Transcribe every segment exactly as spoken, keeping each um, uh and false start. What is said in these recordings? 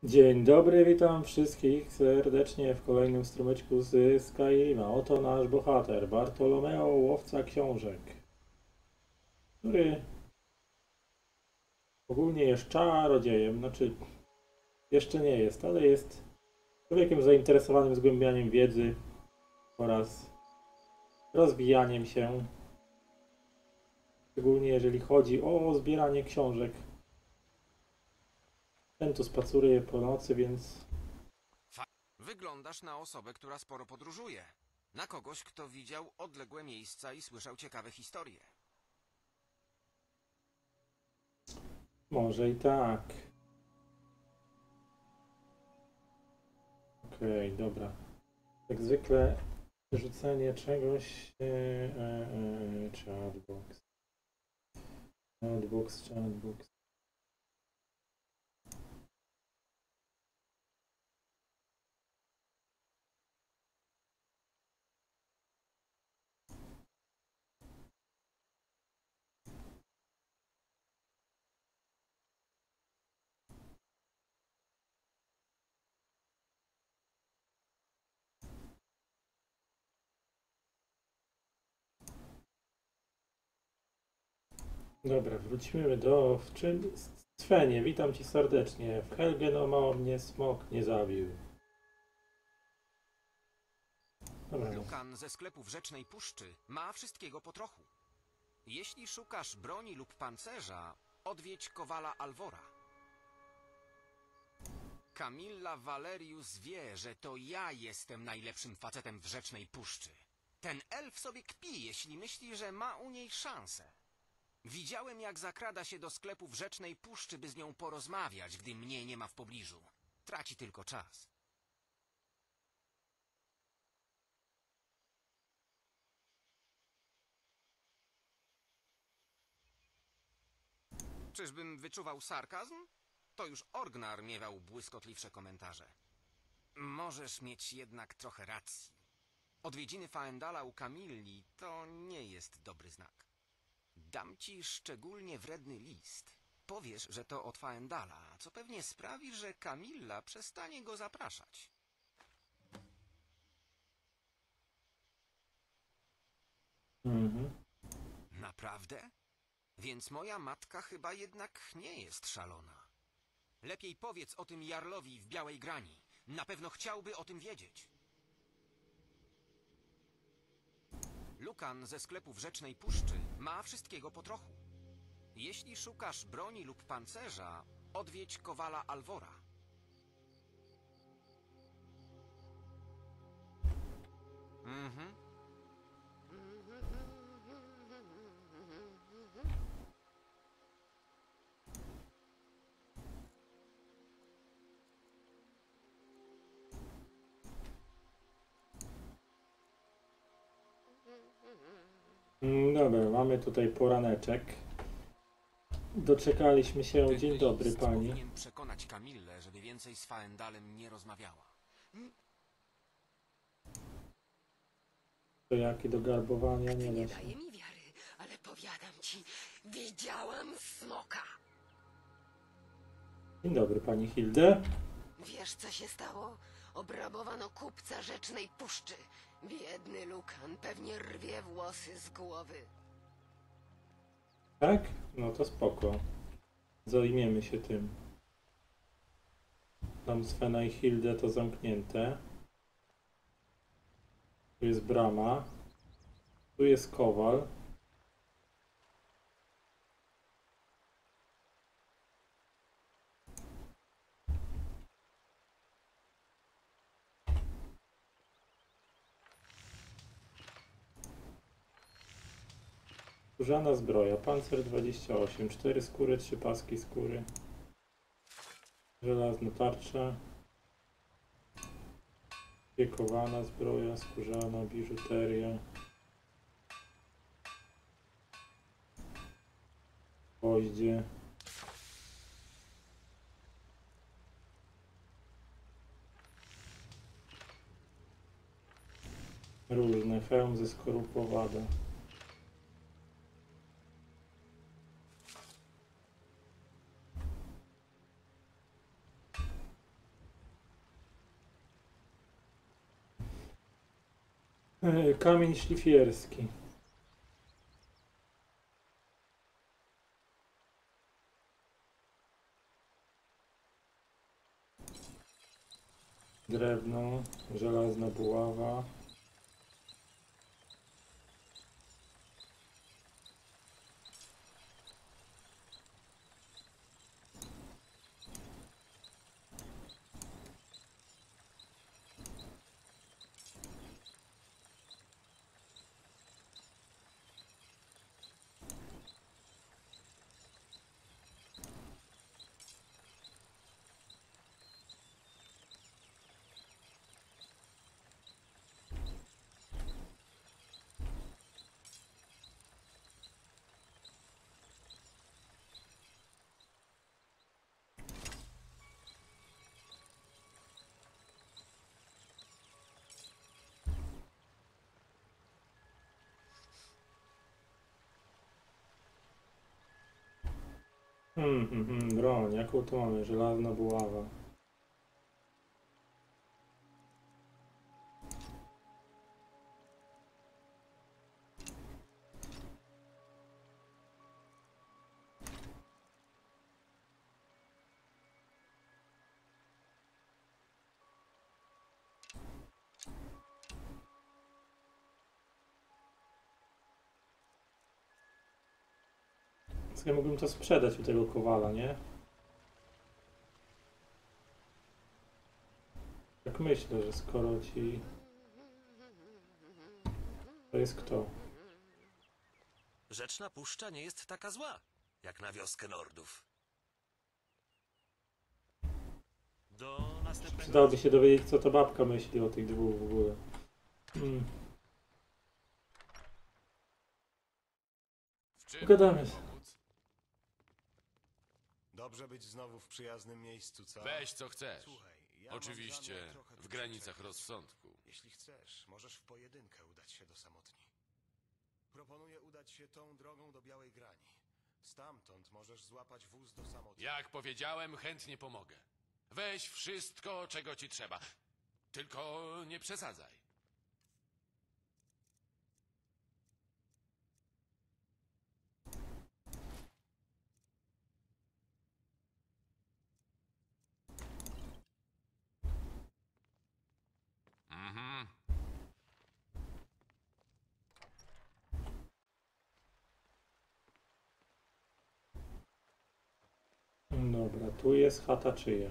Dzień dobry, witam wszystkich serdecznie w kolejnym strumyczku z Skyrima. Oto nasz bohater, Bartolomeo, łowca książek, który ogólnie jest czarodziejem, znaczy jeszcze nie jest, ale jest człowiekiem zainteresowanym zgłębianiem wiedzy oraz rozwijaniem się, szczególnie jeżeli chodzi o zbieranie książek. Ten tu spaceruje po nocy, więc Wyglądasz na osobę, która sporo podróżuje. Na kogoś, kto widział odległe miejsca i słyszał ciekawe historie. może i tak. Okej, okay, dobra. Jak zwykle rzucenie czegoś. E, e, e, chatbox. Chatbox, chatbox. Dobra, wrócimy do. W czym? Svenie, witam cię serdecznie. W Helgenoma mnie smok nie zabił. Dobra. Lukan ze sklepów Rzecznej Puszczy ma wszystkiego po trochu. Jeśli szukasz broni lub pancerza, odwiedź Kowala Alvora. Camilla Valerius wie, że to ja jestem najlepszym facetem w Rzecznej Puszczy. Ten elf sobie kpi, jeśli myśli, że ma u niej szansę. Widziałem, jak zakrada się do sklepów Rzecznej Puszczy, by z nią porozmawiać, gdy mnie nie ma w pobliżu. Traci tylko czas. Czyżbym wyczuwał sarkazm? To już Orgnar miewał błyskotliwsze komentarze. Możesz mieć jednak trochę racji. Odwiedziny Faendala u Camilli to nie jest dobry znak. Dam ci szczególnie wredny list. Powiesz, że to od Faendala, co pewnie sprawi, że Camilla przestanie go zapraszać. Mhm. Naprawdę? Więc moja matka chyba jednak nie jest szalona. Lepiej powiedz o tym Jarlowi w Białej Grani. Na pewno chciałby o tym wiedzieć. Lukan ze sklepów Rzecznej Puszczy ma wszystkiego po trochu. Jeśli szukasz broni lub pancerza, odwiedź Kowala Alvora. Mhm. Mm, Dobra, mamy tutaj poraneczek. Doczekaliśmy się. Ten Dzień dobry, list pani. powinien przekonać Camillę, żeby więcej z Faendalem nie rozmawiała. To jakie do garbowania Ty nie nie da się. daje mi wiary, ale powiadam ci, widziałam smoka. Dzień dobry, pani Hilde. Wiesz, co się stało? Obrabowano kupca Rzecznej Puszczy. Biedny Lukan pewnie rwie włosy z głowy. Tak? No to spoko. Zajmiemy się tym. Tam Svena i Hilde to zamknięte. Tu jest brama. Tu jest kowal. Skórzana zbroja. Pancer dwadzieścia osiem. cztery skóry, trzy paski skóry. Żelazna tarcza. Piekowana zbroja. Skórzana biżuteria. Gwoździe. Różne. Hełm ze skorupowada. E, Kamień szlifierski. Drewno, żelazna buława. Hmm, hmm, hmm, broń, jaką tu mamy? Żelazna buława. Ja mógłbym to sprzedać u tego kowala, nie? Tak myślę, że skoro ci... To jest kto? Rzeczna Puszcza nie jest taka zła, jak na wioskę Nordów. Do następnego... Przydałoby się dowiedzieć, co ta babka myśli o tych dwóch w ogóle. Hmm. W czym Pogadamy. mogę pomóc? Dobrze być znowu w przyjaznym miejscu, co? Weź co chcesz. Słuchaj, ja mam Oczywiście zamiar trochę w tu granicach przeczekać. rozsądku. Jeśli chcesz, możesz w pojedynkę udać się do Samotni. Proponuję udać się tą drogą do Białej Grani. Stamtąd możesz złapać wóz do Samotni. Jak powiedziałem, chętnie pomogę. Weź wszystko, czego ci trzeba. Tylko nie przesadzaj. Mhm. Dobra, tu jest chata czyja?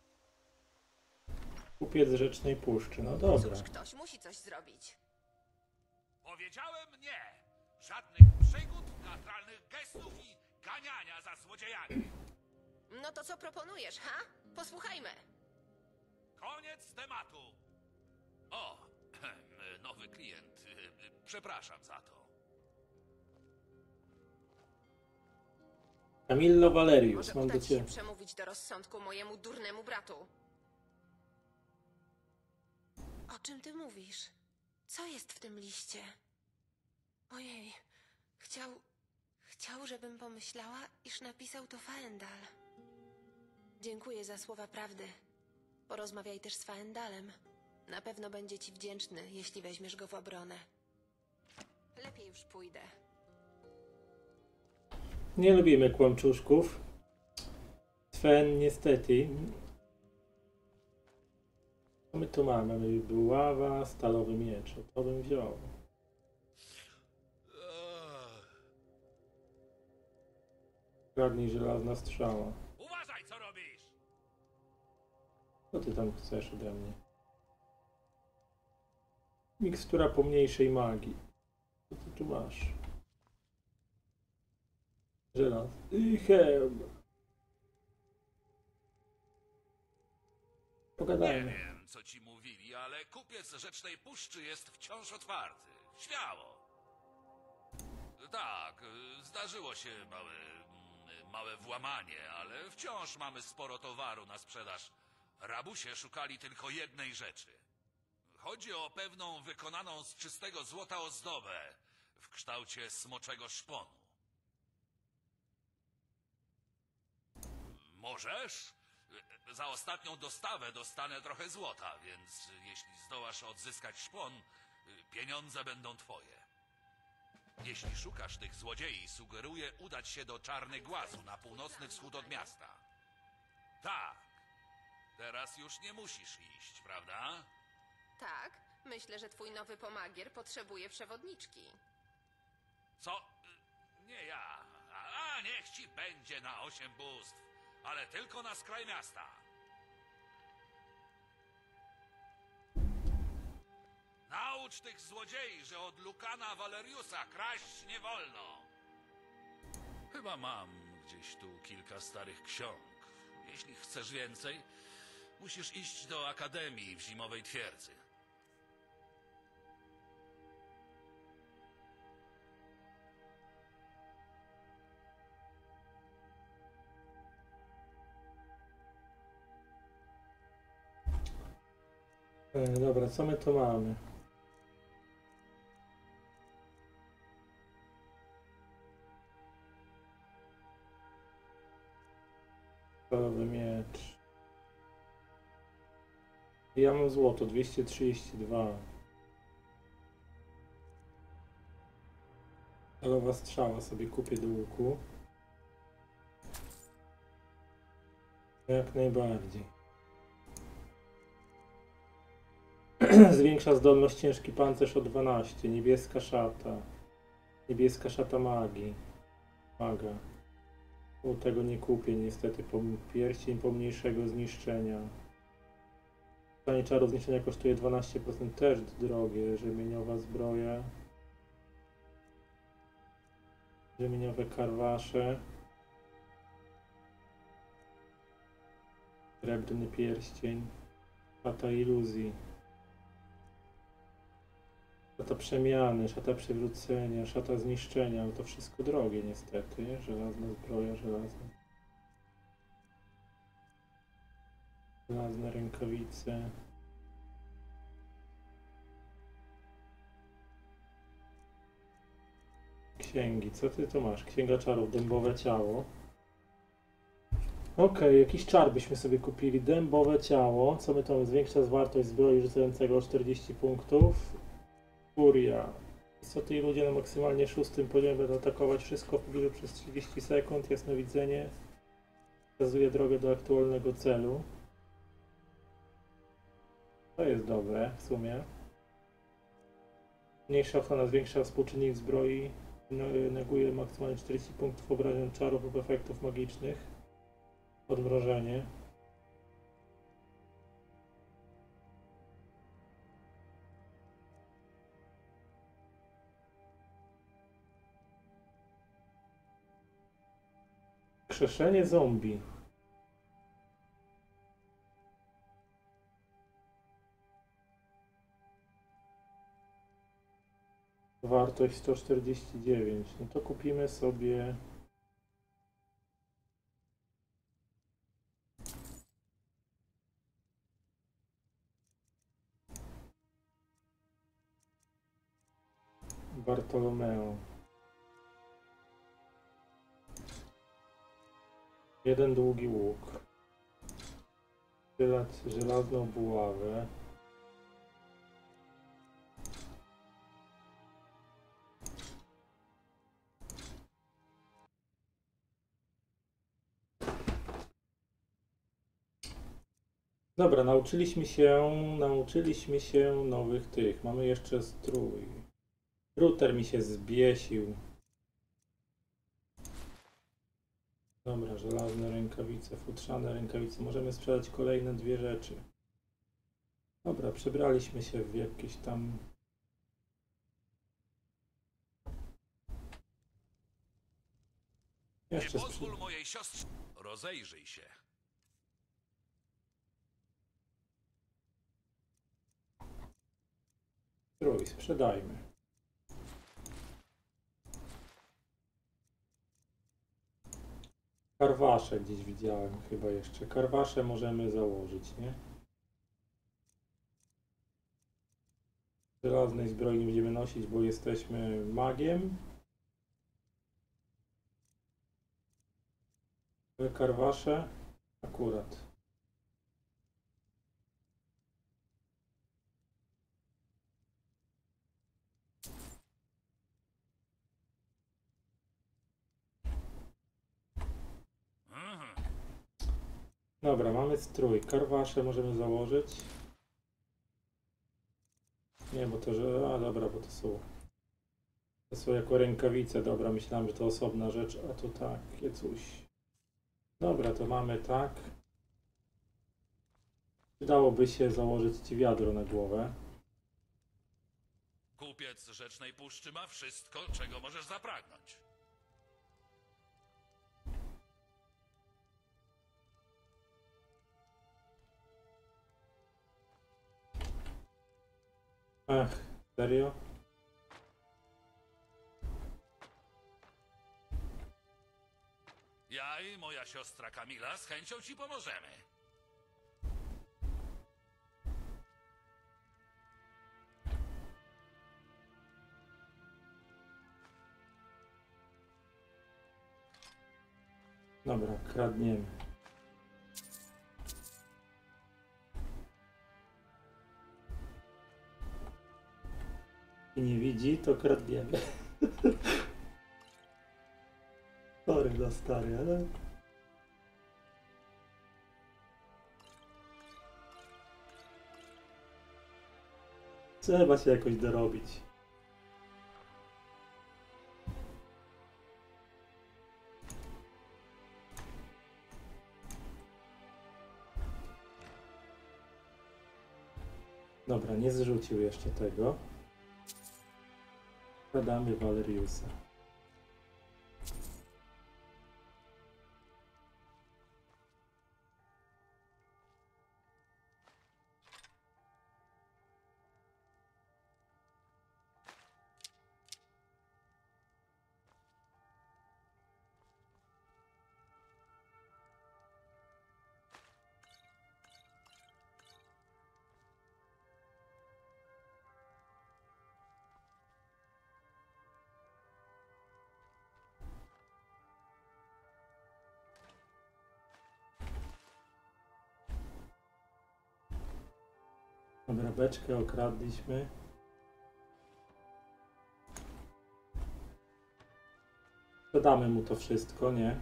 Kupiec Rzecznej Puszczy, no dobra. Cóż, ktoś musi coś zrobić. Powiedziałem nie! Żadnych przygód, teatralnych gestów i ganiania za złodziejami! No to co proponujesz, ha? Posłuchajmy. Koniec tematu! O, nowy klient. Przepraszam za to. Camillo Valerius, Może mam do uda ci się ciebie. przemówić do rozsądku mojemu durnemu bratu. O czym ty mówisz? Co jest w tym liście? Ojej, chciał... Chciał, żebym pomyślała, iż napisał to Faendal. Dziękuję za słowa prawdy. Porozmawiaj też z Faendalem. Na pewno będzie ci wdzięczny, jeśli weźmiesz go w obronę. Lepiej już pójdę. Nie lubimy kłamczuszków. Sven, niestety. Co my tu mamy? Mamy buława, stalowy miecz. O, to bym wziął. Kradnij żelazna strzała. Uważaj, co robisz! Co ty tam chcesz ode mnie? Mikstura pomniejszej magii. Co ty tu masz? Żelaz. I hełm. Nie Pogadajmy. wiem, co ci mówili, ale kupiec Rzecznej Puszczy jest wciąż otwarty. Śmiało. Tak, zdarzyło się małe, małe włamanie, ale wciąż mamy sporo towaru na sprzedaż. Rabusie szukali tylko jednej rzeczy. Chodzi o pewną wykonaną z czystego złota ozdobę w kształcie smoczego szponu. Możesz? Za ostatnią dostawę dostanę trochę złota, więc jeśli zdołasz odzyskać szpon, Pieniądze będą twoje. Jeśli szukasz tych złodziei, sugeruję udać się do Czarny Głazu na północny wschód od miasta. Tak. Teraz już nie musisz iść, prawda? Tak, myślę, że twój nowy pomagier potrzebuje przewodniczki. Co? Y, Nie ja. A, a niech ci będzie na osiem bóstw. Ale tylko na skraj miasta. Naucz tych złodziei, że od Lukana Valeriusa kraść nie wolno. Chyba mam gdzieś tu kilka starych ksiąg. Jeśli chcesz więcej, musisz iść do Akademii w Zimowej Twierdzy. E, dobra, co my tu mamy? Stalowy miecz. Ja mam złoto, dwieście trzydzieści dwa. Stalowa strzała sobie kupię do łuku. Jak najbardziej. Zwiększa zdolność ciężki pancerz o dwanaście. Niebieska szata. Niebieska szata magii. Maga. U tego nie kupię niestety. Pom pierścień pomniejszego zniszczenia. Stanie czaru zniszczenia kosztuje dwanaście procent. Też drogie. Rzemieniowa zbroja. Rzemieniowe karwasze. Srebrny pierścień. Szata iluzji. Szata przemiany, szata przywrócenia, szata zniszczenia, ale to wszystko drogie niestety. Żelazna zbroja, żelazna. Żelazne rękawice. Księgi, co ty tu masz? Księga czarów, dębowe ciało. Okej, okay, jakiś czar byśmy sobie kupili. Dębowe ciało. Co my tam? Zwiększa zwartość zbroi rzucającego o czterdzieści punktów. Furia. Co ci ludzie na maksymalnie szóstym poziomie będą atakować wszystko w pobliżu przez trzydzieści sekund. Jasnowidzenie. Wskazuje drogę do aktualnego celu. To jest dobre w sumie. Mniejsza ochrona zwiększa współczynnik zbroi. Neguje maksymalnie czterdzieści punktów obrażeń czarów lub efektów magicznych. Odmrożenie. Krzeszenie zombie. Wartość sto czterdzieści dziewięć. No to kupimy sobie Bartolomeo. Jeden długi łuk. Żelaz, żelazną buławę. Dobra, nauczyliśmy się, nauczyliśmy się nowych tych. Mamy jeszcze strój. Router mi się zbiesił. Dobra, żelazne rękawice, futrzane rękawice. Możemy sprzedać kolejne dwie rzeczy. Dobra, przebraliśmy się w jakieś tam... Jeszcze Nie pozwól sprzed... mojej siostrze. Rozejrzyj się. Strój, sprzedajmy. Karwasze gdzieś widziałem chyba jeszcze. Karwasze możemy założyć, nie? Żelaznej zbroi nie będziemy nosić, bo jesteśmy magiem. Ale karwasze akurat. Dobra, mamy strój. Karwasze możemy założyć. Nie, bo to, że... A, dobra, bo to są... To są jako rękawice. Dobra, myślałem, że to osobna rzecz, a tu takie coś. Dobra, to mamy tak. Przydałoby się założyć ci wiadro na głowę. Kupiec Rzecznej Puszczy ma wszystko, czego możesz zapragnąć. Ach, serio? Ja i moja siostra Kamila z chęcią ci pomożemy. Dobra, kradniemy. I nie widzi, to kradniemy. Sorry za stary, ale... Trzeba się jakoś dorobić. Dobra, nie zrzucił jeszcze tego. Wkładamy Valeriusa. Dobra, beczkę okradliśmy. Sprzedamy mu to wszystko, nie?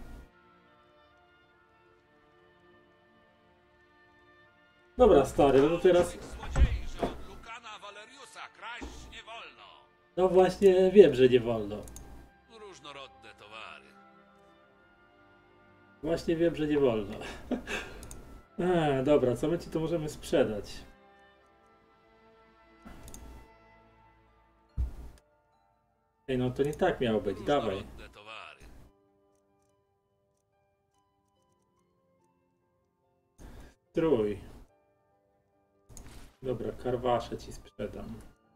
Dobra, stary, no to teraz... Tych złodziei, że od Lukana Valeriusa kraść nie wolno. No właśnie, wiem, że nie wolno. Różnorodne towary. Właśnie wiem, że nie wolno. A, dobra, co my ci to możemy sprzedać? Ej, no to nie tak miało być, dawaj. Różnorodne towary. Strój. Dobra, karwasze ci sprzedam.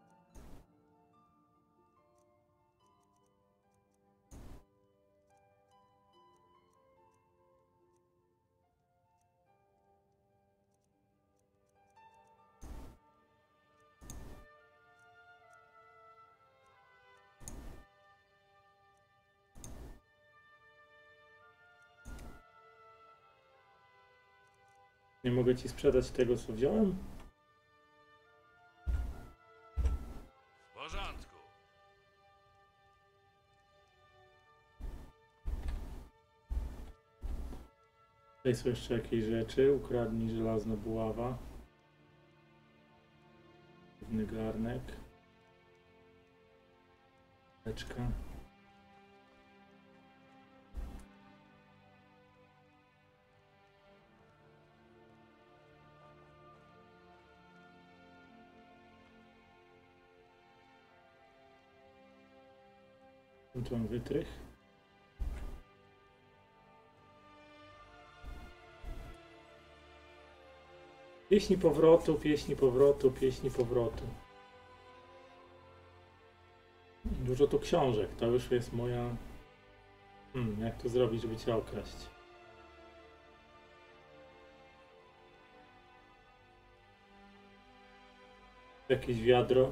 Nie mogę ci sprzedać tego, co wziąłem? W porządku. Tutaj są jeszcze jakieś rzeczy. Ukradnij żelazna buława. Pewny garnek. Beczka. Tu mam wytrych. Pieśni powrotu, pieśni powrotu, pieśni powrotu. Dużo tu książek, to już jest moja... Hmm, jak to zrobić, żeby cię okraść? Jakieś wiadro.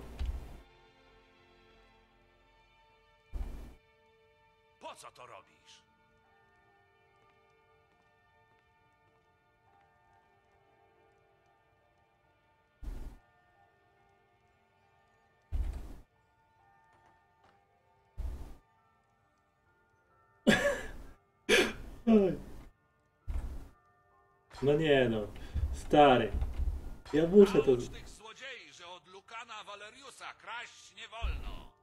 Po co to robisz? Oj. No nie no. Stary. Ja muszę to... Naucz tych złodziei, że od Lukana Valeriusa kraść nie wolno.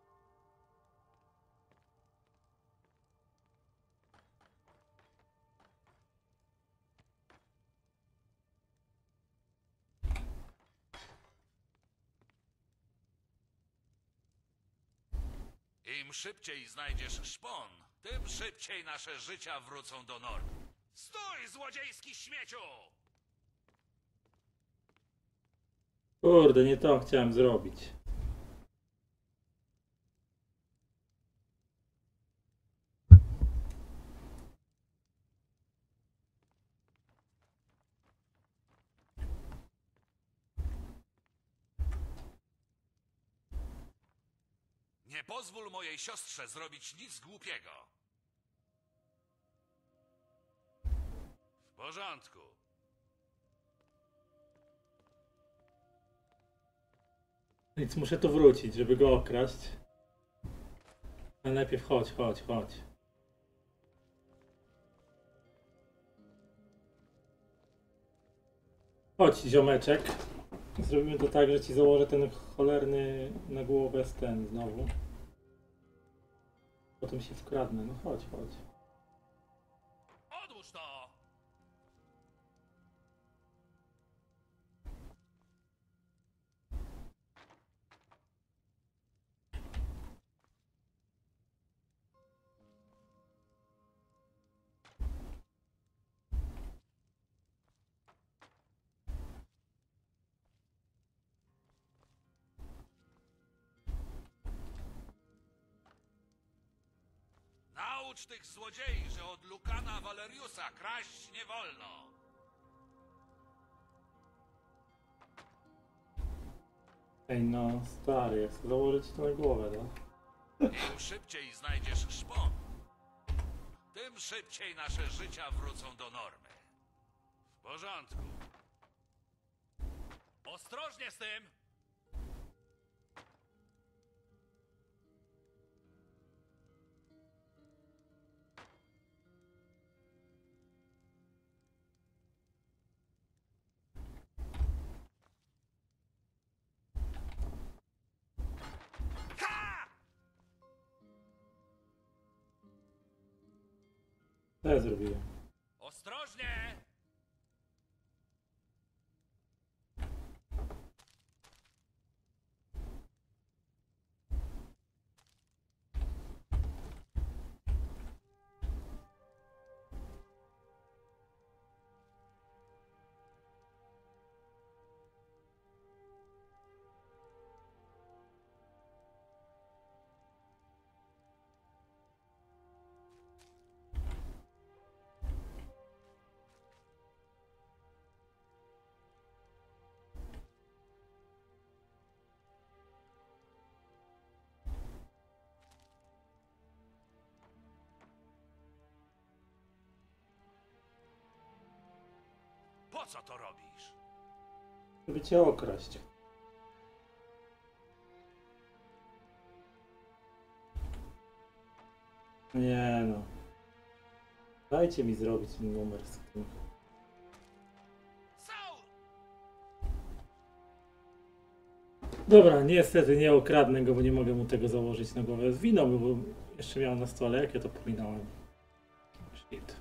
Im szybciej znajdziesz szpon, tym szybciej nasze życia wrócą do normy. Stój, złodziejski śmieciu! Kurde, nie to chciałem zrobić. Nie pozwól mojej siostrze zrobić nic głupiego. W porządku. Więc muszę tu wrócić, żeby go okraść. Ale najpierw chodź, chodź, chodź. Chodź, ziomeczek. Zrobimy to tak, że ci założę ten cholerny na głowę ten znowu. Potem się wkradnę. No chodź, chodź. Odłóż to! Naucz tych złodziei, że od Lukana Valeriusa kraść nie wolno. Ej no, stary, ja chcę założyć to na głowę, no. Im szybciej znajdziesz szpon, tym szybciej nasze życia wrócą do normy. W porządku. Ostrożnie z tym! Co ja zrobiłem? Ostrożnie! Po co to robisz? Żeby cię okraść. Nie no. Dajcie mi zrobić ten numer z tym. Saul! Dobra, niestety nie okradnę go, bo nie mogę mu tego założyć na głowę. Zwinął, bo jeszcze miałem na stole, jak ja to pominąłem. Shit.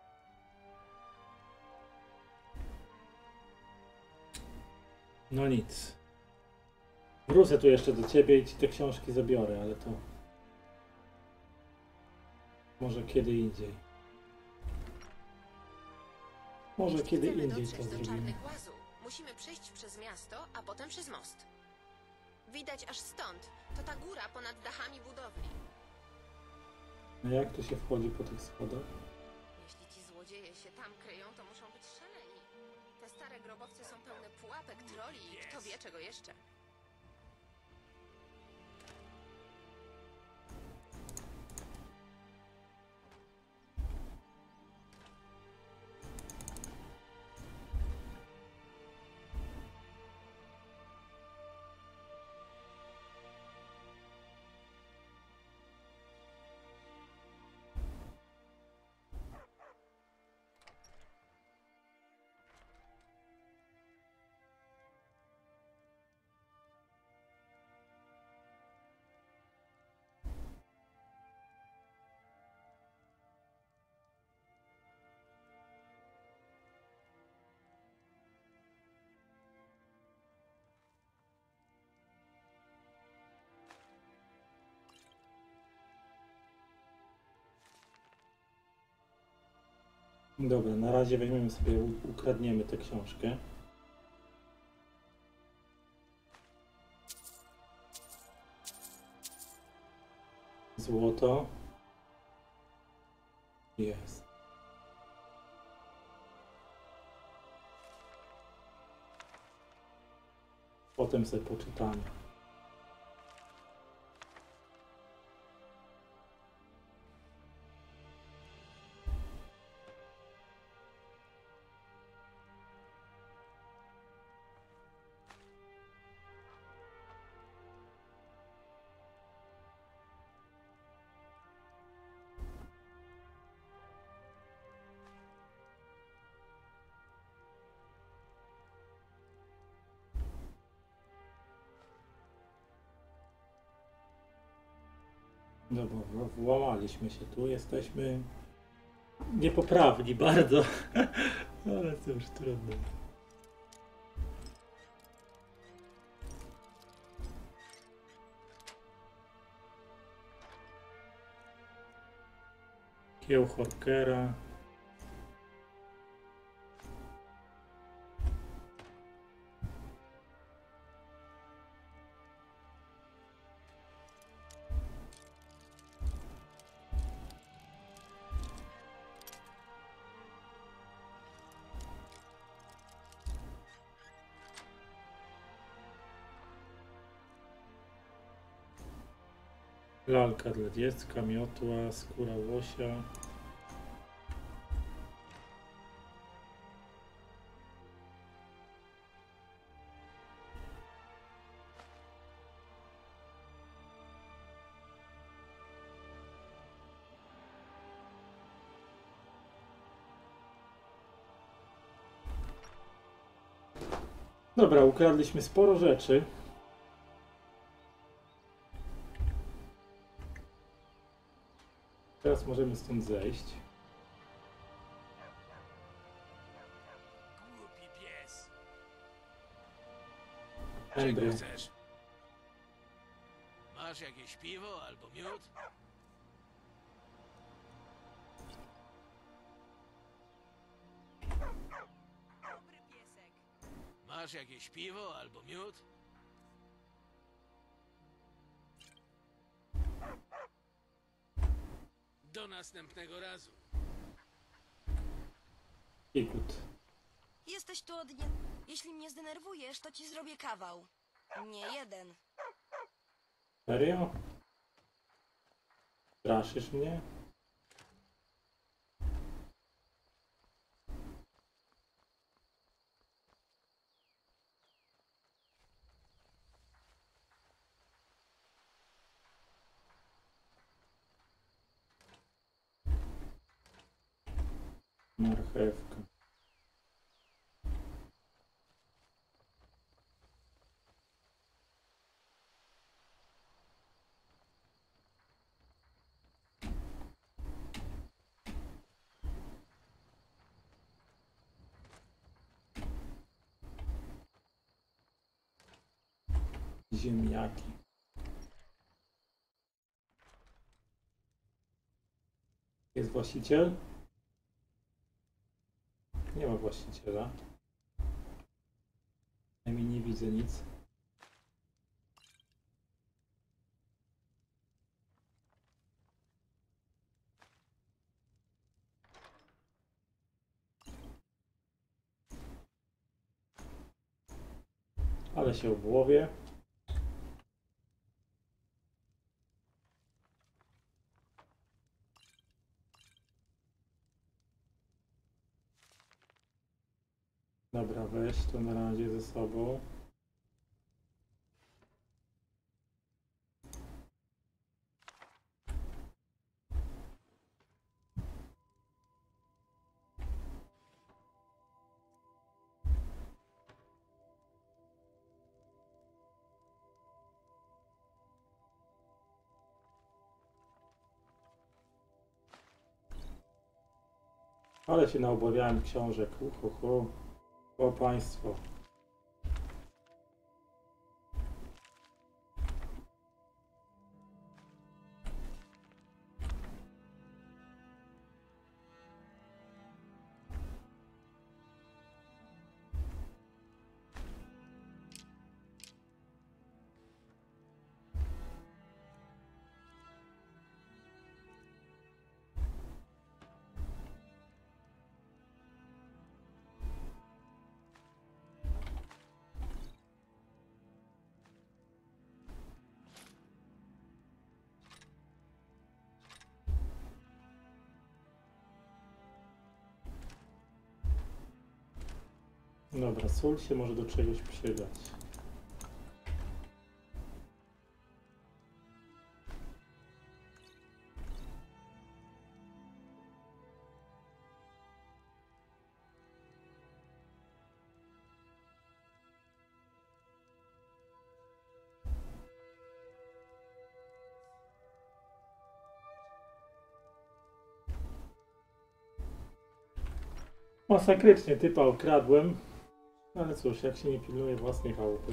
No nic. Wrócę tu jeszcze do ciebie i ci te książki zabiorę, ale to... Może kiedy indziej. Może Jeśli kiedy chcemy indziej to dotrzeć do zrobimy. Czarnych Łazu, musimy przejść przez miasto, a potem przez most. Widać aż stąd. To ta góra ponad dachami budowli. A jak tu się wchodzi po tych schodach? Jeśli ci złodzieje się tam kryją, to muszą być szaleni. Te stare grobowce są pełne pułapek, troli i kto wie czego jeszcze. Dobra, na razie weźmiemy sobie, u- ukradniemy tę książkę. Złoto. Jest. Potem sobie poczytamy. Dobra, w- włamaliśmy się tu, jesteśmy niepoprawni bardzo, ale cóż, trudno. Kieł Horkera. Lalka dla dziecka, miotła, skóra łosia. Dobra, ukradliśmy sporo rzeczy. Teraz możemy stąd zejść. Głupi pies. Embry. chcesz? Masz jakieś piwo albo miód? Masz jakieś piwo albo miód? Do następnego razu. Ikut. Jesteś tu od nie... Jeśli mnie zdenerwujesz, to ci zrobię kawał. Nie jeden. Serio? Straszysz mnie? Marchewka. Ziemniaki. Jest właściciel? Nie ma właściciela. Przynajmniej nie widzę nic. Ale się obłowię. Dobra, weź to na razie ze sobą. Ale się naobawiałem książek. Uhuhu. O państwo. Dobra, sól się może do czegoś przydać. Masakrycznie typa okradłem, ale cóż, jak się nie pilnuje własnej chałupy.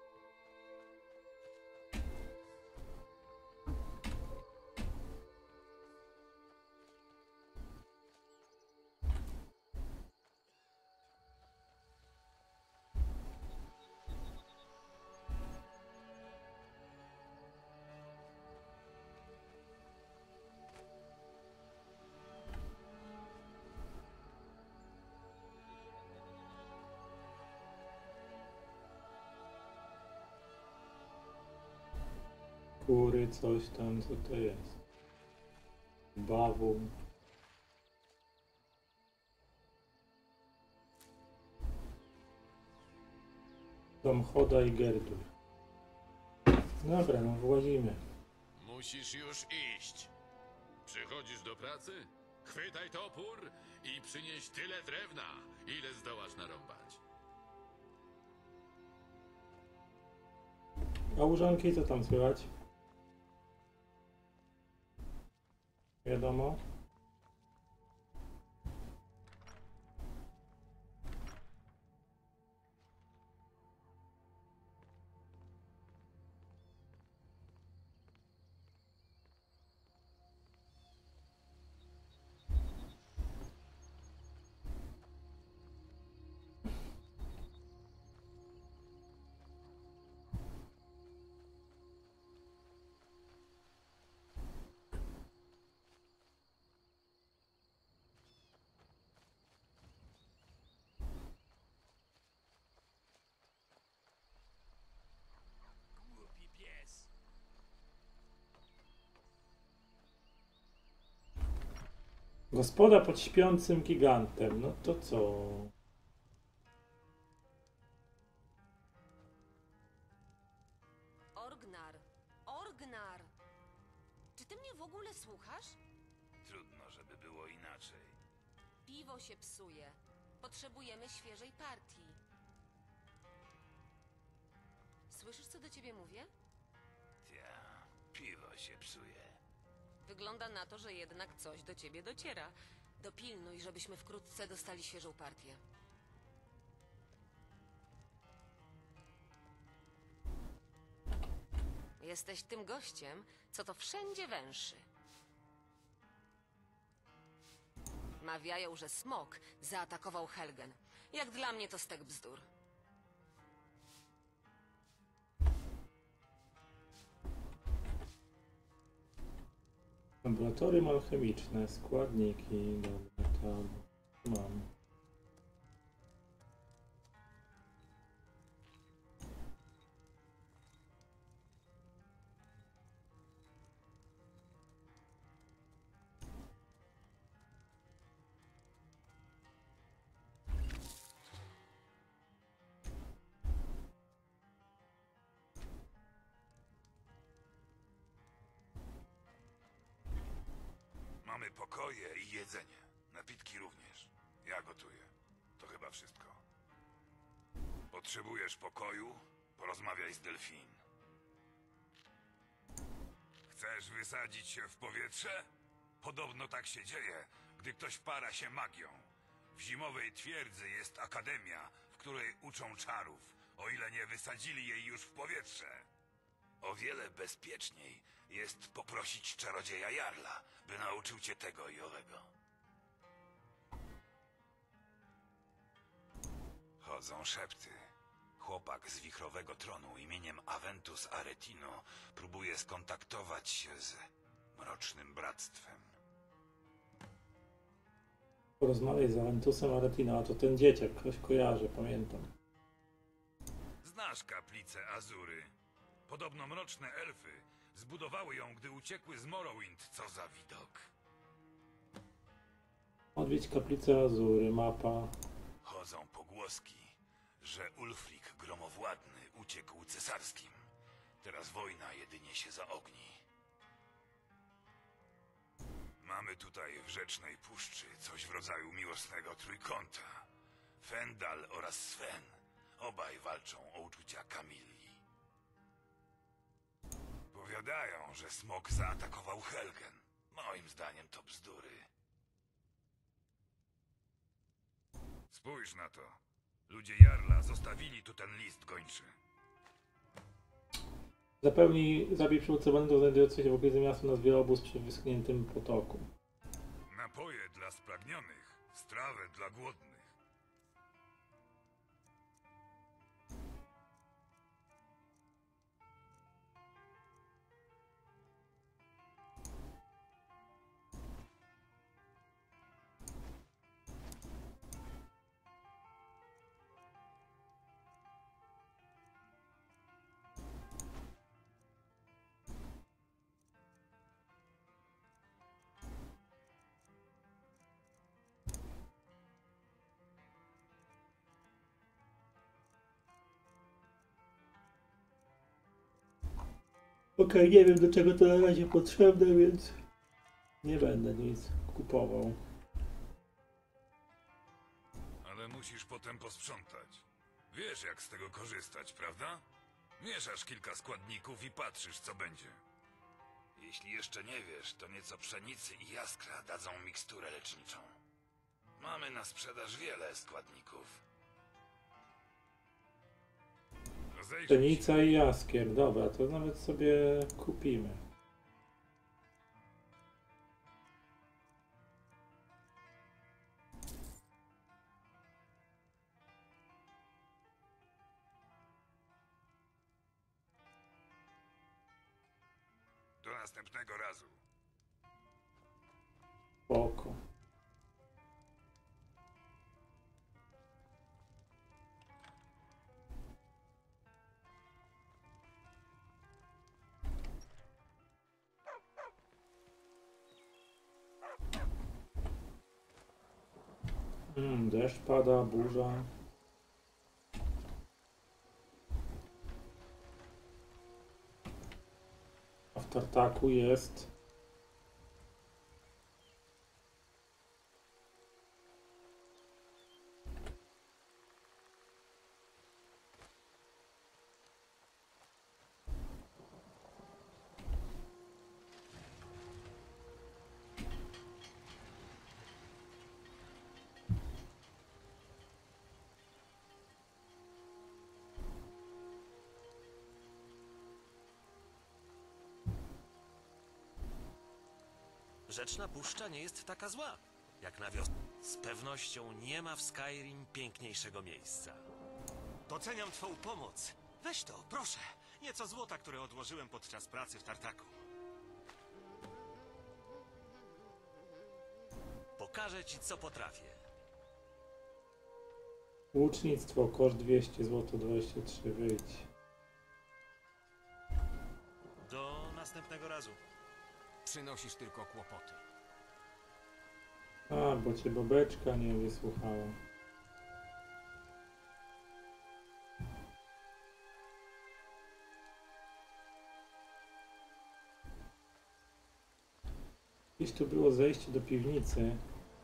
Kury, coś tam, co to jest? Bawum. Dom Choda i Gerdur. Dobra, no włazimy. Musisz już iść. Przychodzisz do pracy? Chwytaj topór i przynieś tyle drewna, ile zdołasz narąbać. A u Żonki co tam słychać? Wiadomo. Gospoda pod śpiącym gigantem. No to co? Orgnar! Orgnar! Czy ty mnie w ogóle słuchasz? Trudno, żeby było inaczej. Piwo się psuje. Potrzebujemy świeżej partii. Słyszysz, co do ciebie mówię? Ja, piwo się psuje. Wygląda na to, że jednak coś do ciebie dociera. Dopilnuj, żebyśmy wkrótce dostali świeżą partię. Jesteś tym gościem, co to wszędzie węszy. Mawiają, że smok zaatakował Helgen. Jak dla mnie to stek bzdur. Laboratorium alchemiczne, składniki, dobra, tam mam. Mamy pokoje i jedzenie. Napitki również. Ja gotuję. To chyba wszystko. Potrzebujesz pokoju? Porozmawiaj z Delfin. Chcesz wysadzić się w powietrze? Podobno tak się dzieje, gdy ktoś para się magią. W zimowej twierdzy jest akademia, w której uczą czarów, o ile nie wysadzili jej już w powietrze. O wiele bezpieczniej jest poprosić czarodzieja Jarla, by nauczył cię tego i owego. Chodzą szepty. Chłopak z wichrowego tronu imieniem Aventus Aretino próbuje skontaktować się z Mrocznym Bractwem. Porozmawiaj z Aventusem Aretino, a to ten dzieciak, ktoś kojarzy, pamiętam. Znasz kaplicę Azury. Podobno mroczne elfy zbudowały ją, gdy uciekły z Morrowind. Co za widok. Odwiedź kaplicę Azury, mapa. Chodzą pogłoski, że Ulfric Gromowładny uciekł cesarskim. Teraz wojna jedynie się zaogni. Mamy tutaj w Rzecznej Puszczy coś w rodzaju miłosnego trójkąta. Fendal oraz Sven. Obaj walczą o uczucia Camilli. Powiadają, że smok zaatakował Helgen. Moim zdaniem to bzdury. Spójrz na to. Ludzie Jarla zostawili tu ten list gończy. Zapełnij, zabij przywódcę bandytów znajdujących się w okolicy miasta na wielobóz przy wyschniętym potoku. Napoje dla spragnionych, strawę dla głodnych. Okej, nie wiem do czego to na razie potrzebne, więc nie będę nic kupował. Ale musisz potem posprzątać. Wiesz, jak z tego korzystać, prawda? Mieszasz kilka składników i patrzysz, co będzie. Jeśli jeszcze nie wiesz, to nieco pszenicy i jaskra dadzą miksturę leczniczą. Mamy na sprzedaż wiele składników. Rozejrzyj się. Pszenica i jaskier, dobra, to nawet sobie kupimy. Do następnego razu. Spoko. Mm, deszcz pada, burza. A w tartaku jest Rzeczna Puszcza nie jest taka zła, jak na wiosnę. Z pewnością nie ma w Skyrim piękniejszego miejsca. Doceniam twą pomoc. Weź to, proszę. Nieco złota, które odłożyłem podczas pracy w tartaku. Pokażę ci, co potrafię. łucznictwo, koszt dwieście, złoto dwadzieścia trzy, wyjdź. Do następnego razu. Przynosisz tylko kłopoty. A, bo cię babeczka nie wysłuchała. Gdzieś tu było zejście do piwnicy.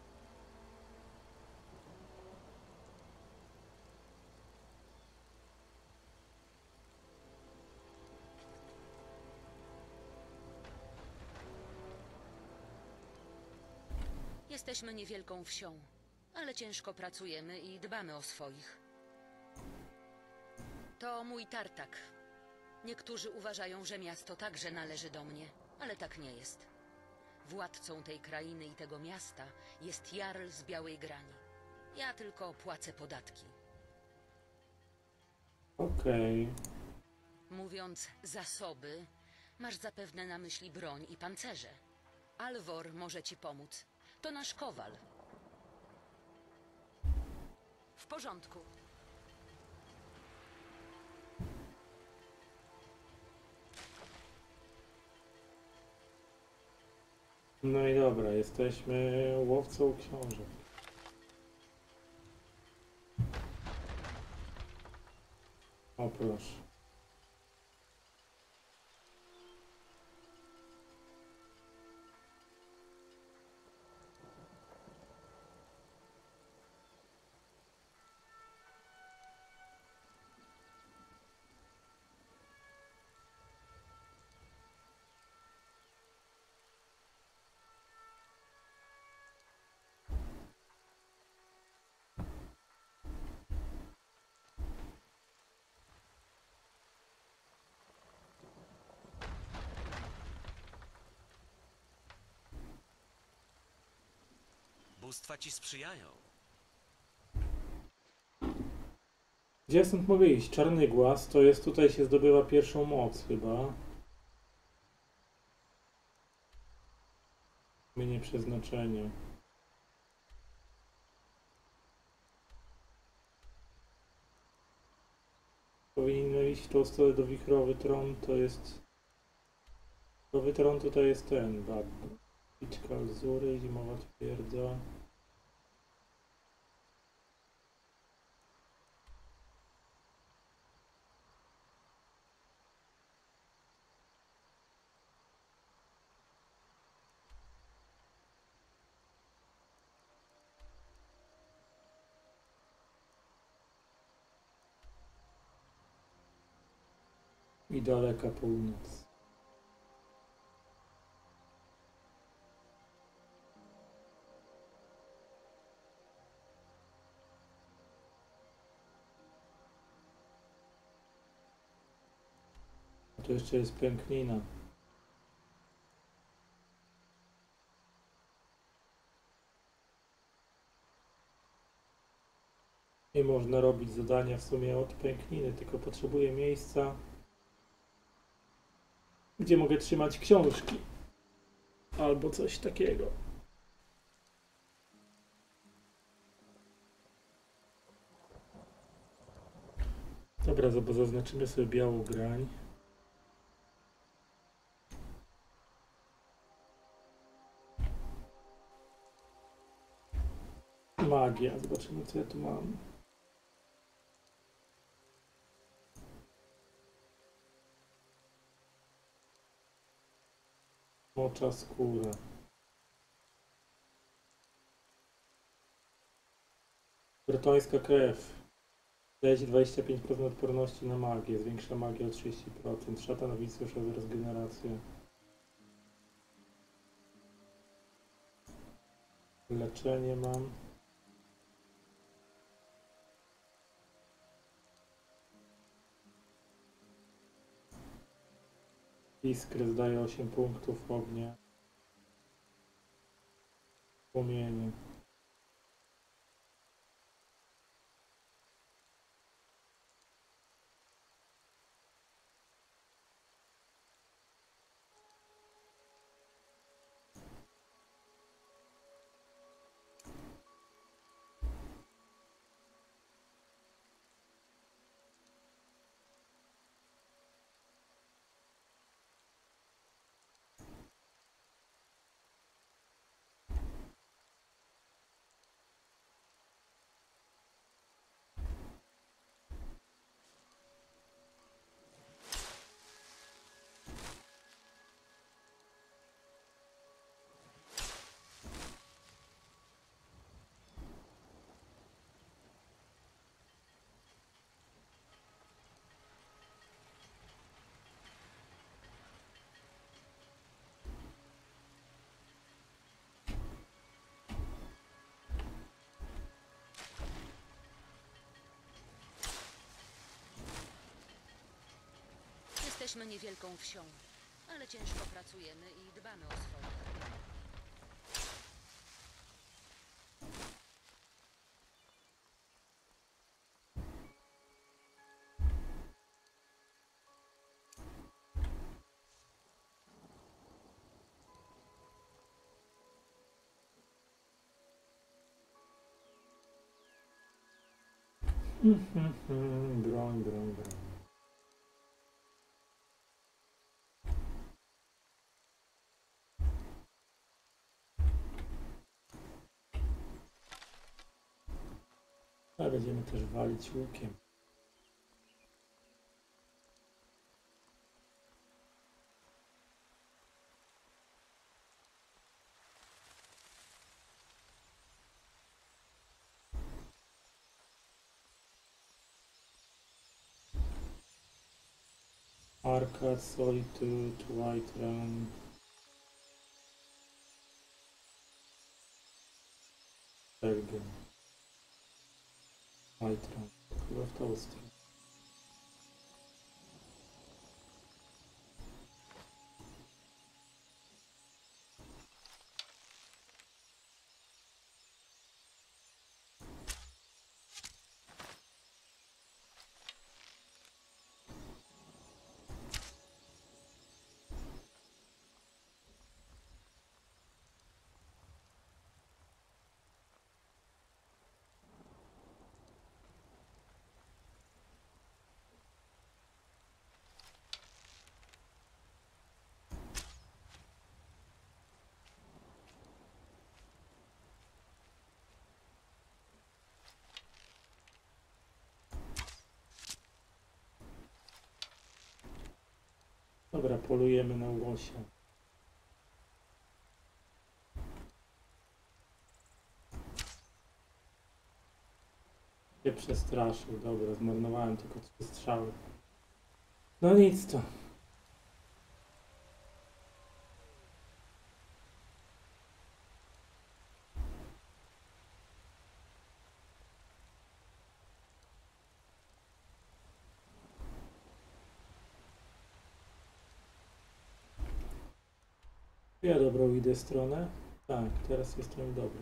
Jesteśmy niewielką wsią, ale ciężko pracujemy i dbamy o swoich. To mój tartak. Niektórzy uważają, że miasto także należy do mnie, ale tak nie jest. Władcą tej krainy i tego miasta jest Jarl z Białej Grani. Ja tylko płacę podatki. Okej. Mówiąc zasoby, masz zapewne na myśli broń i pancerze. Alvor może ci pomóc. To nasz kowal. W porządku. No i dobra, jesteśmy łowcą książek. O proszę. Bóstwa ci sprzyjają. Gdzie ja stąd mogę iść? Czarny głaz, to jest tutaj się zdobywa pierwszą moc chyba. Zmienię przeznaczenie. Powinien iść w tą stronę do wichrowy tron, to jest... Wichrowy tron tutaj jest ten, bad. Piczka Alzury, zimowa twierdza. I daleka północ. A tu jeszcze jest pęknina. Nie można robić zadania w sumie od pękniny, tylko potrzebuję miejsca, gdzie mogę trzymać książki. Albo coś takiego. Dobra, zaznaczymy sobie białą grań. Magia, zobaczymy co ja tu mam. Mocza skóra. Bretońska krew. Daje ci dwadzieścia pięć procent odporności na magię. Zwiększa magię o trzydzieści procent. Szata nowicjusza za regenerację. Leczenie mam. Iskry zdaje osiem punktów ognia. Płomienie. Jesteśmy niewielką wsią, ale ciężko pracujemy i dbamy o swoich. Broń, broń, broń. A będziemy też walić łukiem. Arcade, Solitude, Whiterun. Belgium. Whiterun. Chyba w tą stronę. Dobra, polujemy na łosia. Się przestraszył. Dobra, zmarnowałem tylko trzy strzały. No nic to. Ja dobrą idę stronę. Tak, teraz jestem dobry.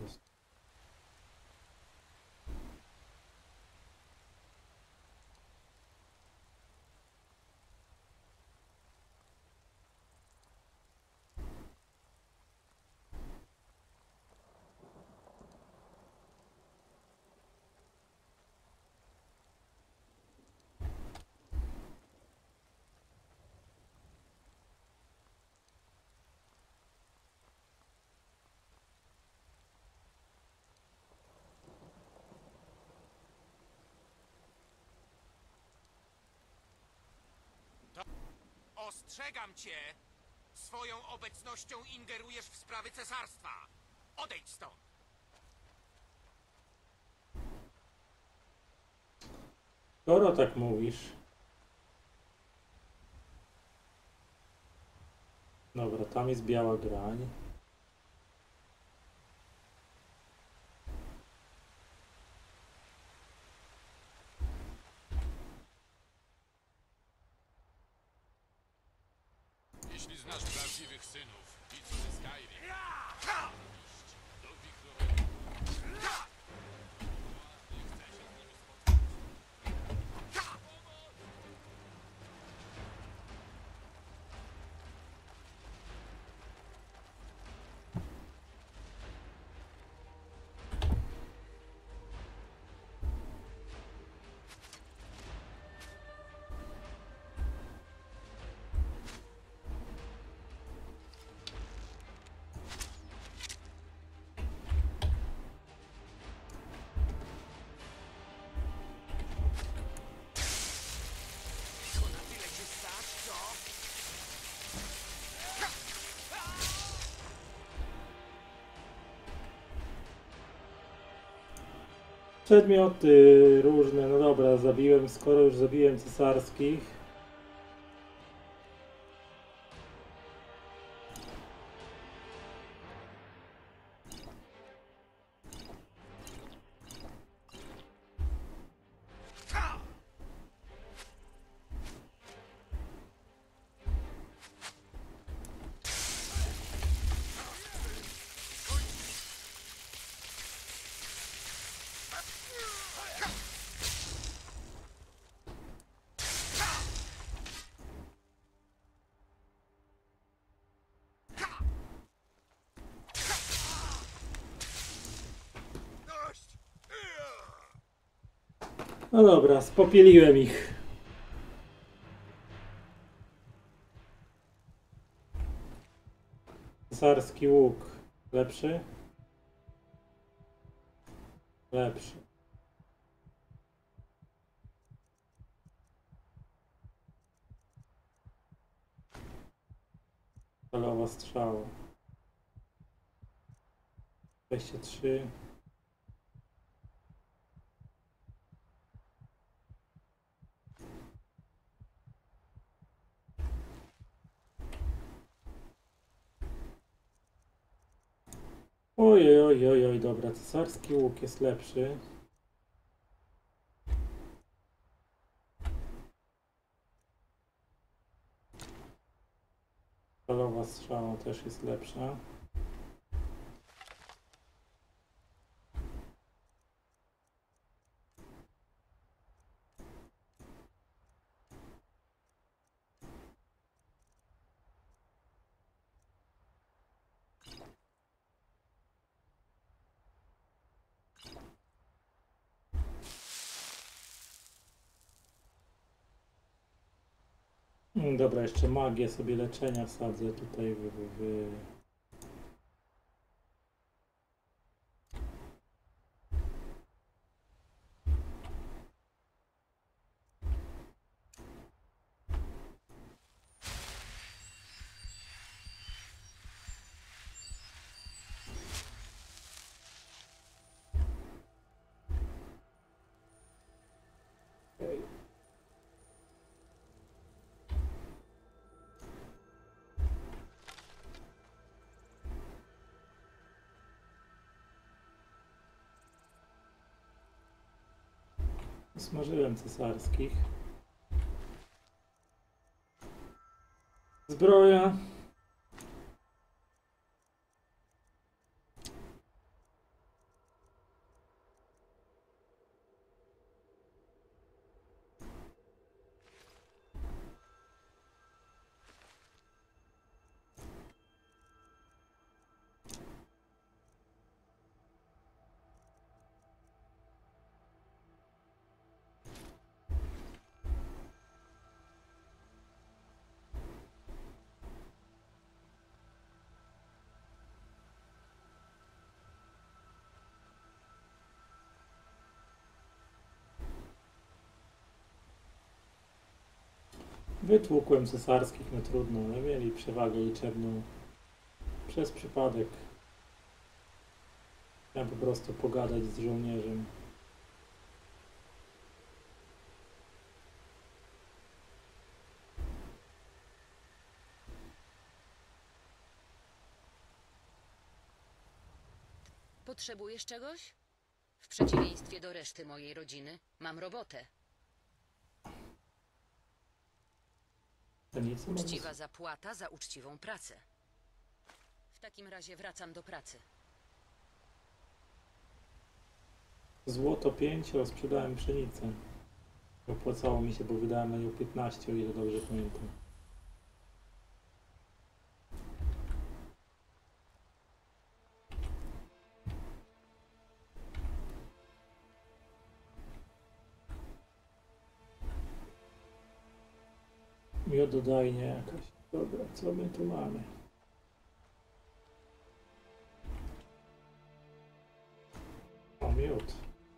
Ostrzegam cię! Swoją obecnością ingerujesz w sprawy cesarstwa. Odejdź stąd! Skoro tak mówisz. Dobra, tam jest biała grań. Jeśli znasz prawdziwych synów i co ze Skyrim, iść do wichrowego. Nie chcę się z nimi spotkać. To na tyle cię stać, co? Przedmioty różne, no dobra, zabiłem, skoro już zabiłem cesarskich. No dobra, spopieliłem ich. Cesarski łuk. Lepszy? Lepszy. Stalowa strzała. dwadzieścia trzy. Ojej, ojej, ojej, dobra, cesarski łuk jest lepszy. Stalowa strzała też jest lepsza. Mm, Dobra, jeszcze magię sobie leczenia wsadzę tutaj w, w, w... Okej. Smażyłem cesarskich. Zbroja. Wytłukłem cesarskich, no trudno, ale mieli przewagę liczebną. Przez przypadek. Chciałem po prostu pogadać z żołnierzem. Potrzebujesz czegoś? W przeciwieństwie do reszty mojej rodziny, mam robotę. To nic nie mogę- Uczciwa zapłata za uczciwą pracę. W takim razie wracam do pracy. Złoto pięć, rozprzedałem pszenicę. Opłacało mi się, bo wydałem na nią piętnaście, o ile dobrze pamiętam. Miododajnie jakaś. Dobra, co my tu mamy? O, miód.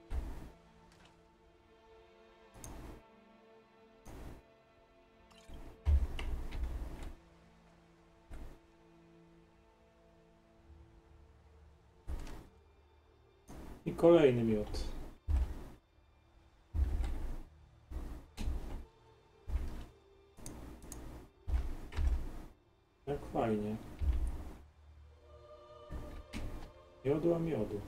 I kolejny miód. Jak fajnie. Miodu a miodu.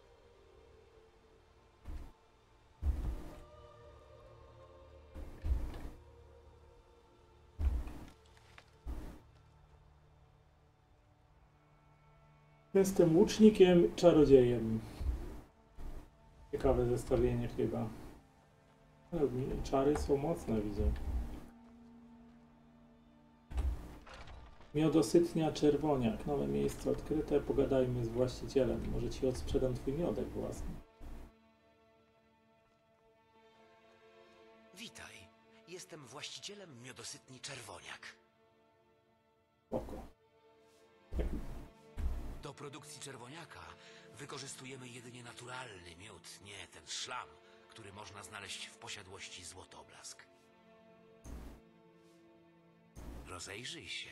Jestem łucznikiem, czarodziejem. Ciekawe zestawienie chyba. Ale czary są mocne, widzę. Miodosytnia Czerwoniak. Nowe miejsce odkryte. Pogadajmy z właścicielem. Może ci odsprzedam twój miodek własny. Witaj. Jestem właścicielem miodosytni Czerwoniak. Oko. Do produkcji czerwoniaka wykorzystujemy jedynie naturalny miód, nie ten szlam, który można znaleźć w posiadłości Złotoblask. Rozejrzyj się.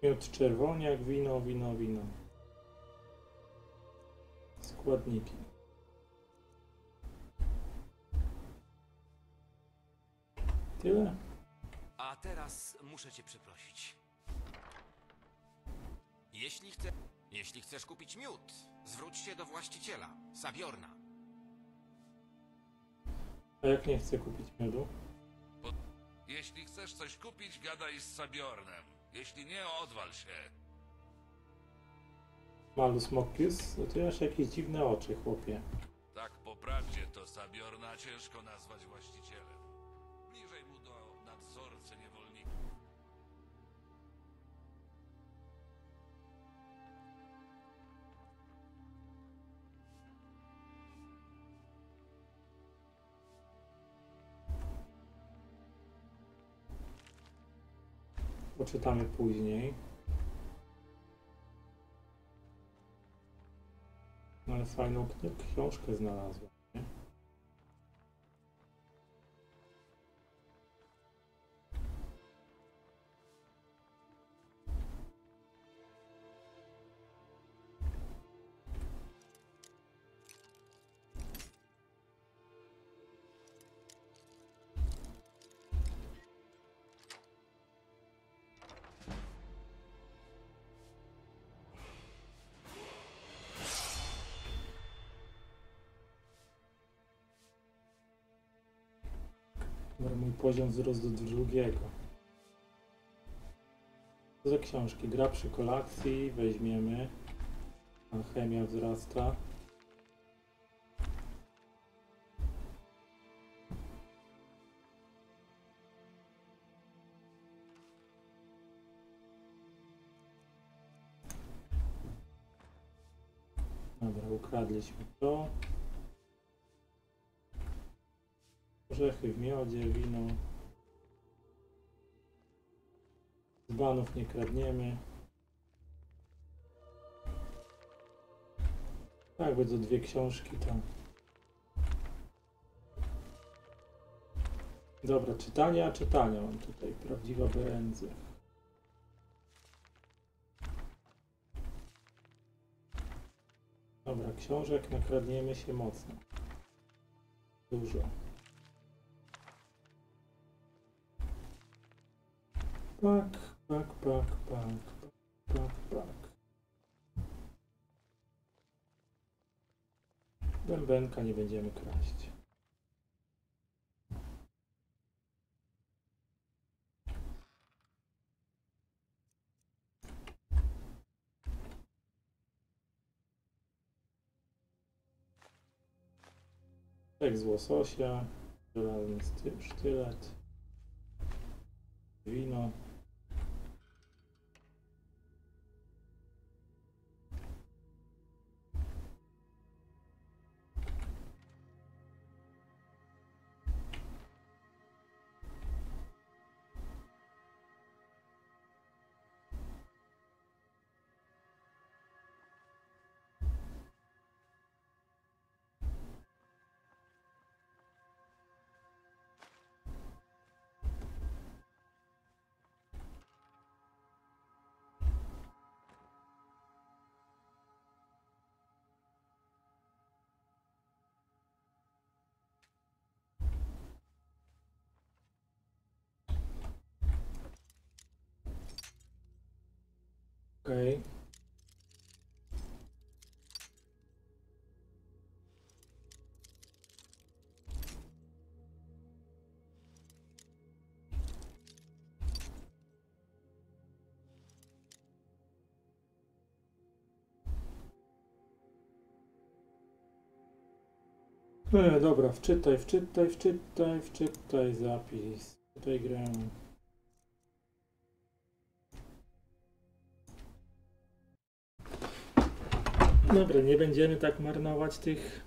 Miód, czerwoniak, wino, wino, wino. Składniki. Tyle? A teraz muszę cię przeprosić. Jeśli, chce... Jeśli chcesz kupić miód, zwróć się do właściciela, Sabiorna. A jak nie chcę kupić miodu? Jeśli chcesz coś kupić, gadaj z Sabiornem. Jeśli nie, odwal się. Malus Mockius? No ty masz jakieś dziwne oczy, chłopie. Tak po prawdzie to Sabiorna ciężko nazwać właścicielem. Bliżej mu do nadzorcy niewolnika. Poczytamy później. No ale fajną kni- książkę znalazłem, nie? Dobra, mój poziom wzrósł do drugiego. Co za książki? Gra przy kolacji, weźmiemy. Alchemia wzrasta. Dobra, ukradliśmy to. Orzechy w miodzie, wino. Z banów nie kradniemy. Tak, będą dwie książki tam. Dobra, czytania, czytania. Mam tutaj prawdziwa berędzy. Dobra, książek nakradniemy się mocno. Dużo. Pak, pak, pak, pak, pak, pak. Bębenka nie będziemy kraść. Tak z łososia, żelazny sty- sztylet, wino. Okej. Okay. E, dobra, wczytaj, wczytaj, wczytaj, wczytaj zapis. Tutaj grę. Dobra, nie będziemy tak marnować tych...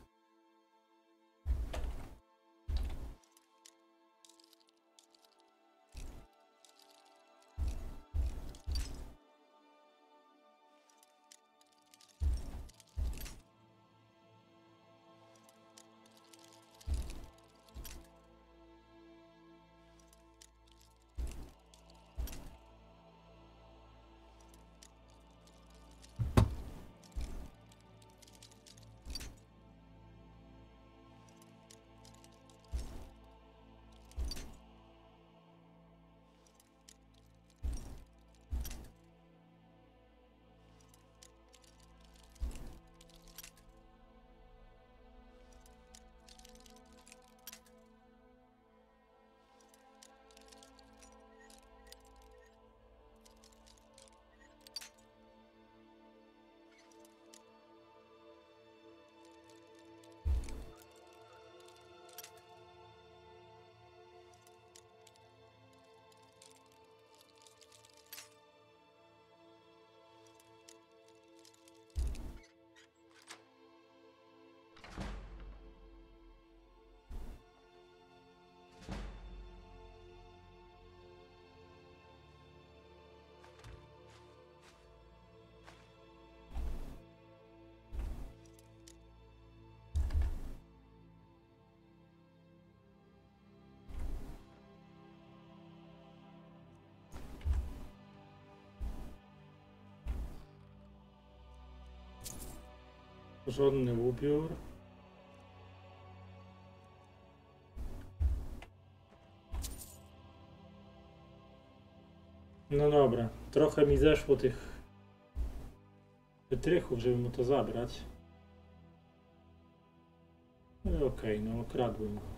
Porządny ubiór. No dobra, trochę mi zeszło tych wytrychów, żeby mu to zabrać. No okej, okay, no okradłem go.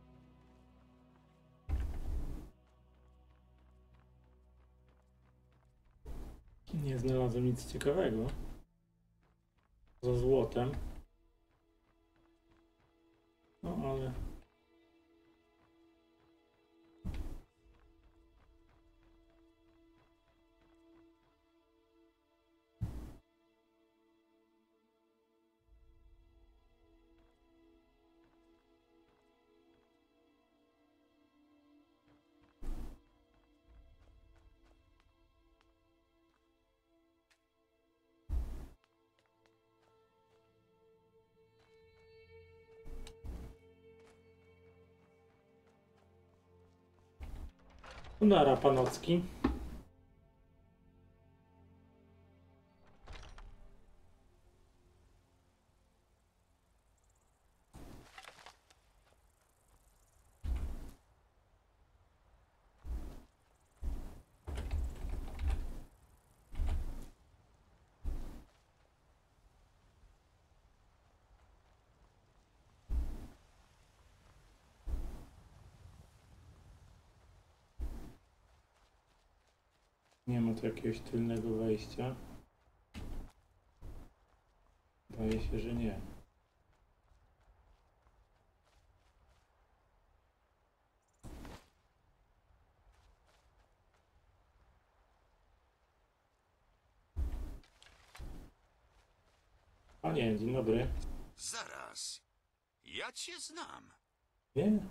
Nie znalazłem nic ciekawego. Za złotem. No ale... Nara Panocki. Nie ma tu jakiegoś tylnego wejścia. Wydaje się, że nie. A nie, dzień dobry. Zaraz. Ja cię znam. Nie?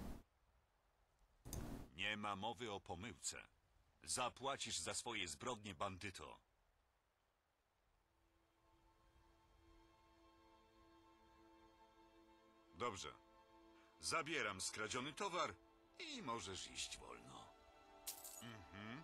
Nie ma mowy o pomyłce. Zapłacisz za swoje zbrodnie, bandyto. Dobrze. Zabieram skradziony towar i możesz iść wolno. Mhm.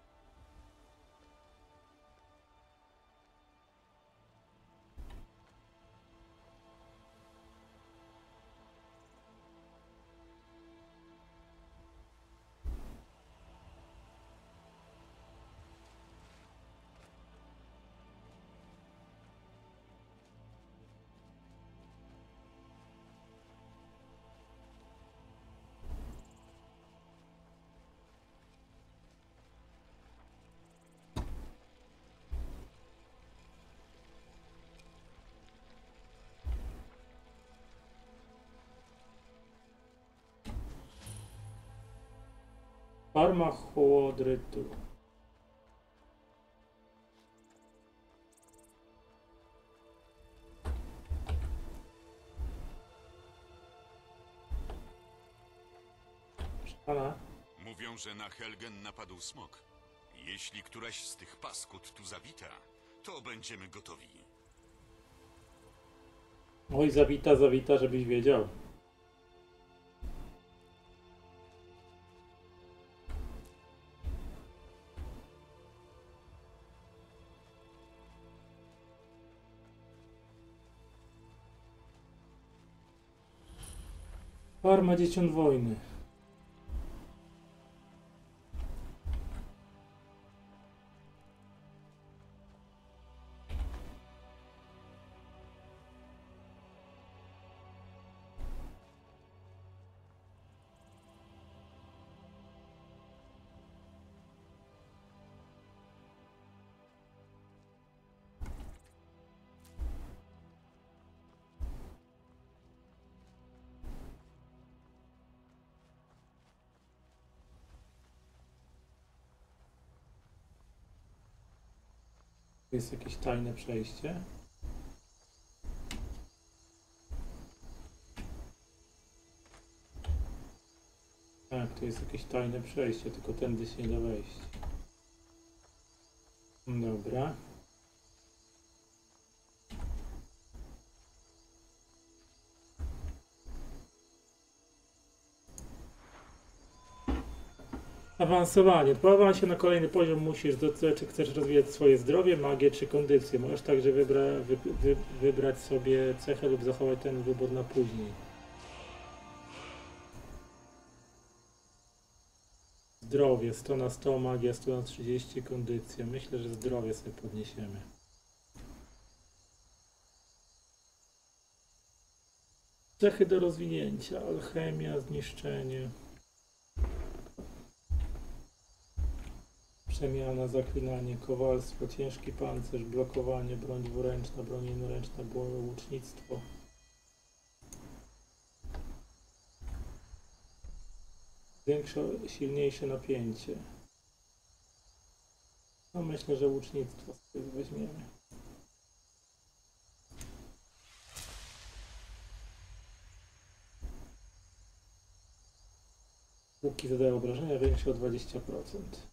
Farma chłodrytu. Pana? Mówią, że na Helgen napadł smok. Jeśli któraś z tych paskud tu zawita, to będziemy gotowi. Oj, zawita, zawita, żebyś wiedział. Farma Dzieciąt Wojny. Tu jest jakieś tajne przejście. Tak, to jest jakieś tajne przejście, tylko tędy się nie da wejść. Dobra. Awansowanie. Po awansie na kolejny poziom musisz zdecydować, czy chcesz rozwijać swoje zdrowie, magię czy kondycję. Możesz także wybra wy wy wybrać sobie cechę lub zachować ten wybór na później. Zdrowie sto na sto, magia sto na trzydzieści, kondycja. Myślę, że zdrowie sobie podniesiemy. Cechy do rozwinięcia. Alchemia, zniszczenie. Przemiana, zaklinanie, kowalstwo, ciężki pancerz, blokowanie, broń dwuręczna, broń jednoręczna, łucznictwo. Większe, silniejsze napięcie. No myślę, że łucznictwo sobie weźmiemy. Łuki zadają obrażenia większe o dwadzieścia procent.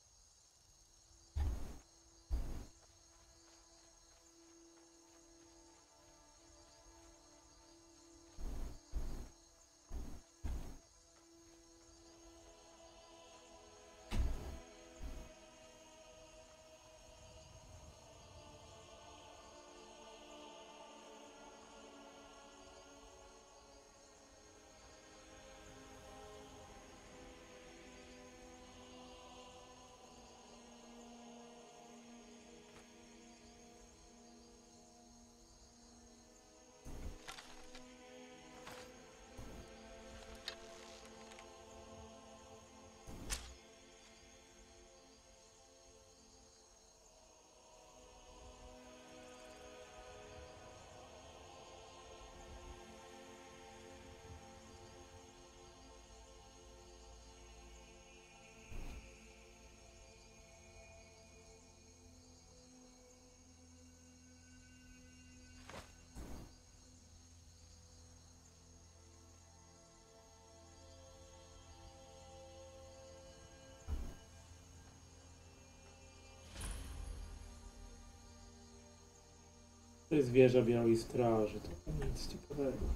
To jest wieża Białej Straży, to nic ciekawego.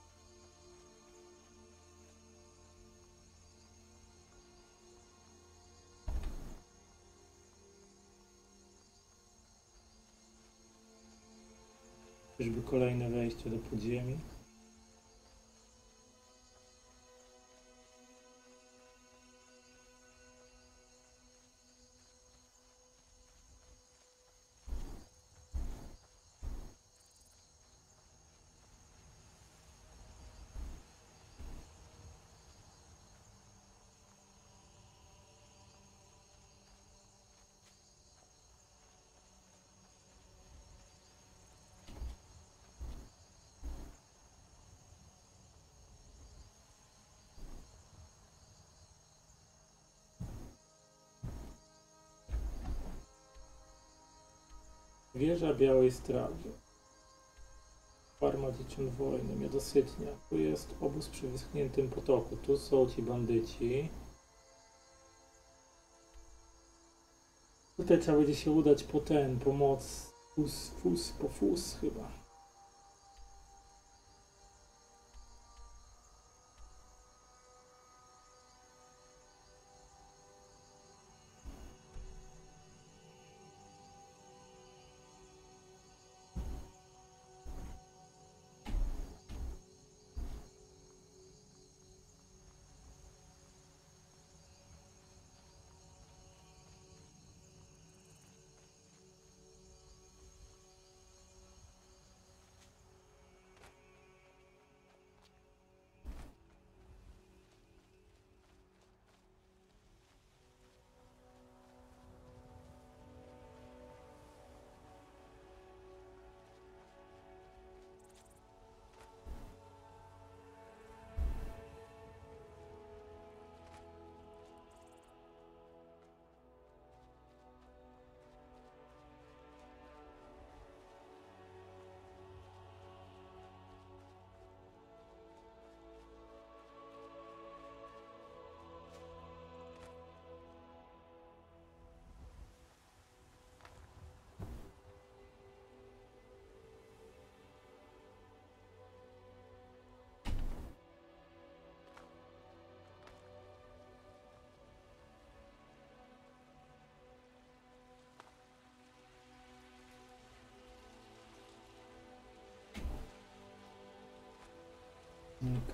Czyżby kolejne wejście do podziemi? Wieża Białej Straży. Farma Dzieciąt Wojny, Miodosytnia. Tu jest obóz przy wyschniętym potoku. Tu są ci bandyci. Tutaj trzeba będzie się udać po ten, pomoc. Fus, fus, po fus chyba.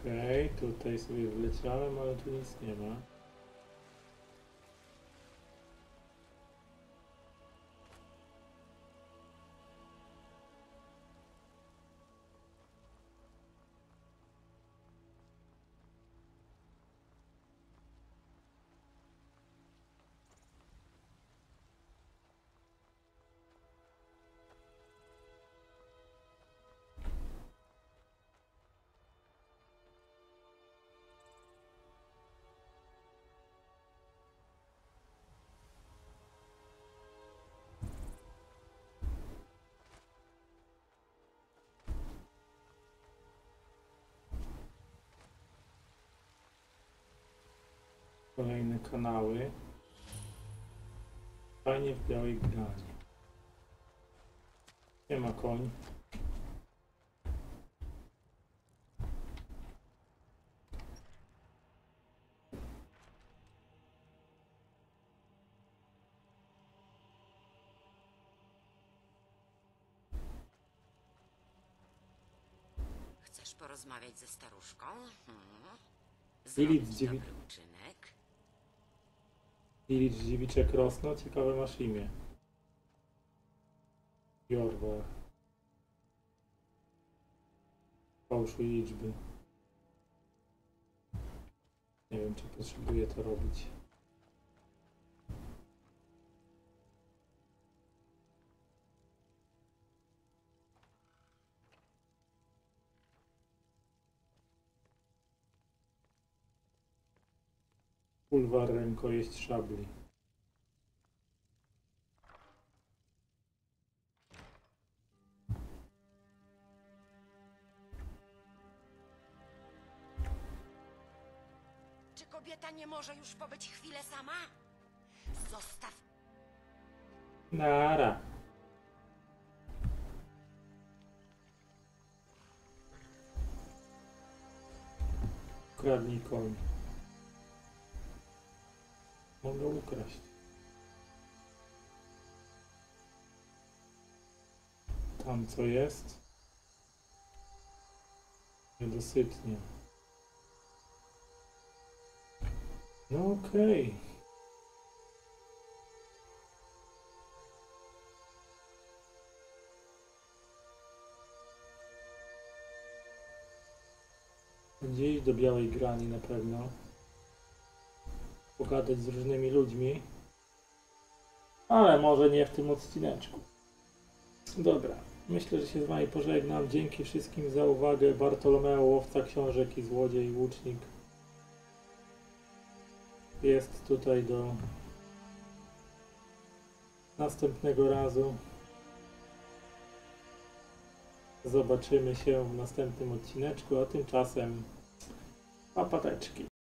Okej, okay, tutaj sobie wleciałem, ale tu nic nie ma. Kolejne kanały. Fajnie w białej grani. Nie ma koń. Chcesz porozmawiać ze staruszką? Hmm. Lilith Zrobić zdziwi... dobry uczynek? Lilith Dziwiczek Rosno. Ciekawe masz imię. Jorwa. Fałszuj liczby. Nie wiem, czy potrzebuję to robić. Pulwar rękojeść szabli. Czy kobieta nie może już pobyć chwilę sama? Zostaw. Nara. Kradnij koń. Mogę ukraść. Tam co jest? Niedosytnie. No okej. Okay. Będzie iść do białej grani na pewno. Pogadać z różnymi ludźmi. Ale może nie w tym odcineczku. Dobra. Myślę, że się z wami pożegnam. Dzięki wszystkim za uwagę. Bartolomeo, łowca książek i złodziej, łucznik. Jest tutaj do następnego razu. Zobaczymy się w następnym odcineczku, a tymczasem papateczki.